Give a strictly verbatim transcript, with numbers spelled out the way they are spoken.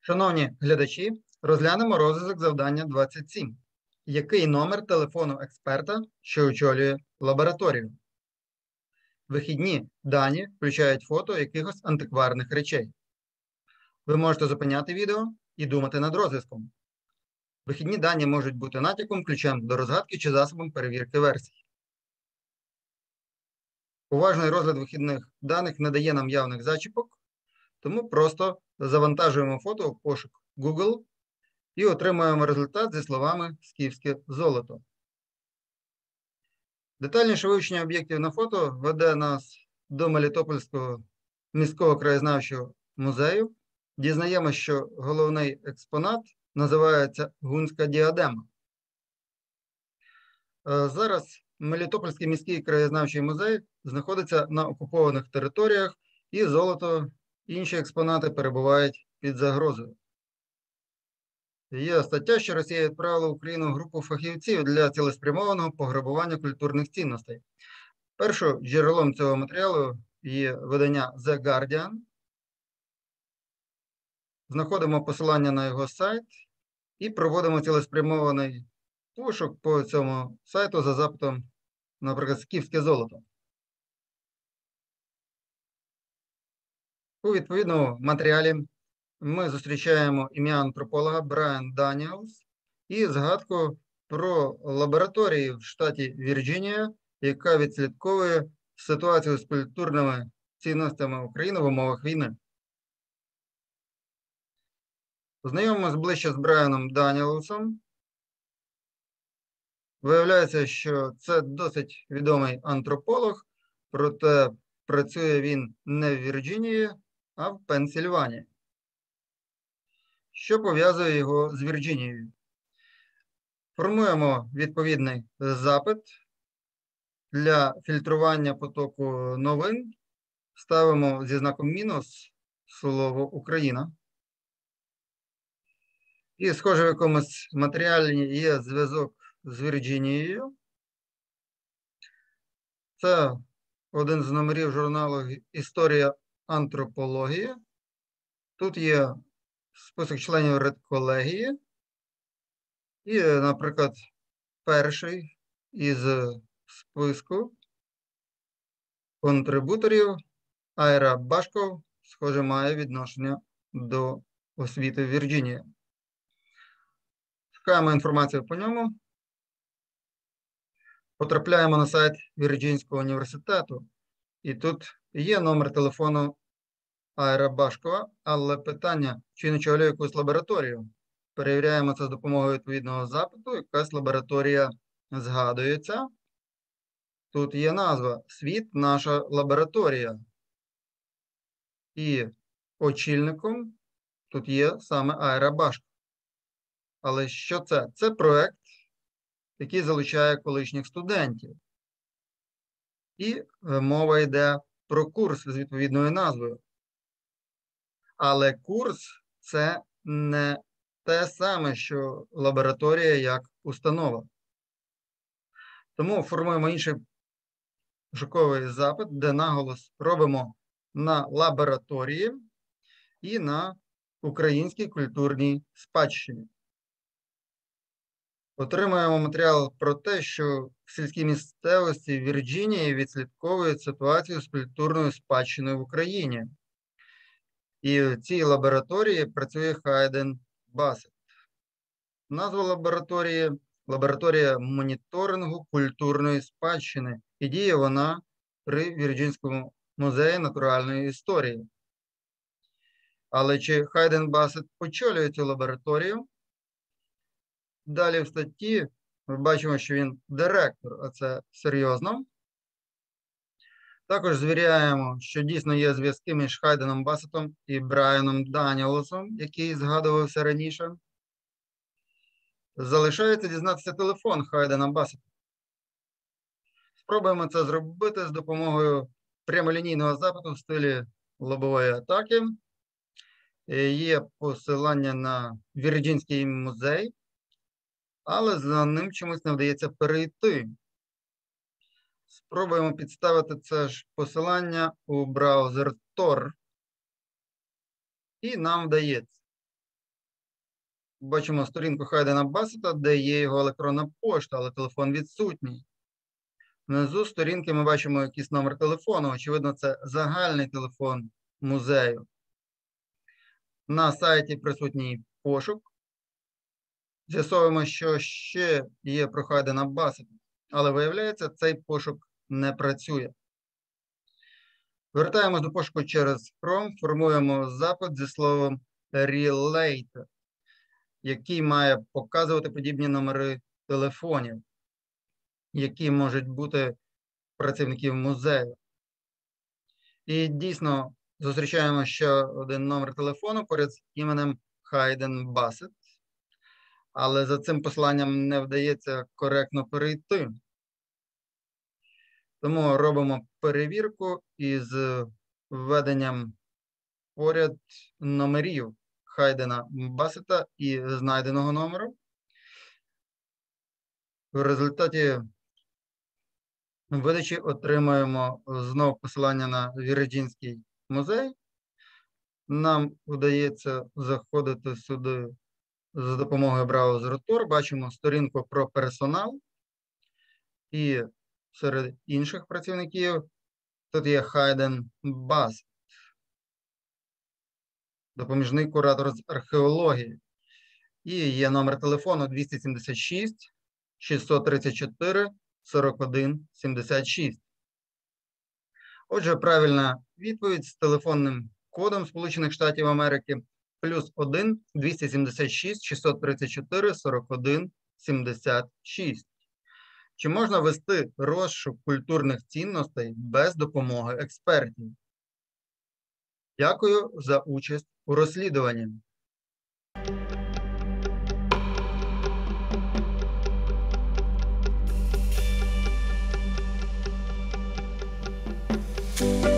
Шановні глядачі, розглянемо розв'язок завдання двадцять сім. Який номер телефону експерта, що очолює лабораторію? Вихідні дані включають фото якихось антикварних речей. Ви можете зупиняти відео і думати над розв'язком. Вихідні дані можуть бути натяком, ключем до розгадки чи засобом перевірки версій. Уважний розгляд вихідних даних не дає нам явних зачіпок, тому просто завантажуємо фото в пошук Google і отримуємо результат зі словами «скіфське золото». Детальніше вивчення об'єктів на фото веде нас до Мелітопольського міського краєзнавчого музею. Дізнаємося, що головний експонат називається «Гунська діадема». Зараз Мелітопольський міський краєзнавчий музей знаходиться на окупованих територіях, і золото, і інші експонати перебувають під загрозою. Є стаття, що Росія відправила в Україну групу фахівців для цілеспрямованого пограбування культурних цінностей. Першим джерелом цього матеріалу є видання The Guardian. Знаходимо посилання на його сайт і проводимо цілеспрямований пошук по цьому сайту за запитом, наприклад, «скіфське золото». У відповідному матеріалі ми зустрічаємо ім'я антрополога Брайан Даніелс і згадку про лабораторію в штаті Вірджинія, яка відслідковує ситуацію з культурними цінностями України в умовах війни. Знайомимося ближче з Брайаном Даніелсом. Виявляється, що це досить відомий антрополог, проте працює він не в Вірджинії, а в Пенсільванії. Що пов'язує його з Вірджинією? Формуємо відповідний запит для фільтрування потоку новин. Ставимо зі знаком мінус слово «Україна». І, схоже, в якомусь матеріалі є зв'язок з Вірджинією. Це один з номерів журналу «Історія антропології». Тут є список членів редколегії. І, наприклад, перший із списку контрибуторів Айра Башков, схоже, має відношення до освіти в Вірджинії. Шукаємо інформацію по ньому. Потрапляємо на сайт Вірджинського університету. І тут є номер телефону Айра Башкова, але питання, чи він очолює якусь лабораторію. Перевіряємо це з допомогою відповідного запиту. Якась лабораторія згадується. Тут є назва «Світ. Наша лабораторія». І очільником тут є саме Айра Башкова. Але що це? Це проєкт, який залучає колишніх студентів. І мова йде про курс з відповідною назвою. Але курс – це не те саме, що лабораторія як установа. Тому формуємо інший пошуковий запит, де наголос робимо на лабораторії і на українській культурній спадщині. Отримуємо матеріал про те, що в сільській місцевості Вірджинії відслідковують ситуацію з культурною спадщиною в Україні. І в цій лабораторії працює Хайден Басет. Назва лабораторії – лабораторія моніторингу культурної спадщини. І діє вона при Вірджинському музеї натуральної історії. Але чи Хайден Басет очолює цю лабораторію? Далі в статті ми бачимо, що він директор, а це серйозно. Також звіряємо, що дійсно є зв'язки між Хайденом Басетом і Брайаном Даніелсом, який згадувався раніше. Залишається дізнатися телефон Хайдена Басета. Спробуємо це зробити з допомогою прямолінійного запиту в стилі лобової атаки. Є посилання на Вірджинський музей, але за ним чомусь не вдається перейти. Спробуємо підставити це ж посилання у браузер Тор. І нам вдається. бачимо сторінку Хайдена Бассета, де є його електронна пошта, але телефон відсутній. Внизу сторінки ми бачимо якийсь номер телефону. Очевидно, це загальний телефон музею. На сайті присутній пошук. З'ясовуємо, що ще є про Хайдена Бассета, але виявляється, цей пошук не працює. Вертаємось до пошуку через Chrome, формуємо запит зі словом relate, який має показувати подібні номери телефонів, які можуть бути працівників музею. І дійсно зустрічаємо ще один номер телефону поряд з іменем Хайден Бассет, але за цим посиланням не вдається коректно перейти. Тому робимо перевірку із введенням поряд номерів Хайдена Бассета і знайденого номеру. В результаті видачі отримуємо знову посилання на Вірджинський музей. Нам вдається заходити сюди за допомогою браузеру Tor. Бачимо сторінку про персонал. І серед інших працівників тут є Хайден Бассет, допоміжний куратор з археології. І є номер телефону двісті сімдесят шість шістсот тридцять чотири сорок один сімдесят шість. Отже, правильна відповідь з телефонним кодом Сполучених Штатів Америки плюс один двісті сімдесят шість шістсот тридцять чотири сорок один сімдесят шість. Чи можна вести розшук культурних цінностей без допомоги експертів? Дякую за участь у розслідуванні. Thank you.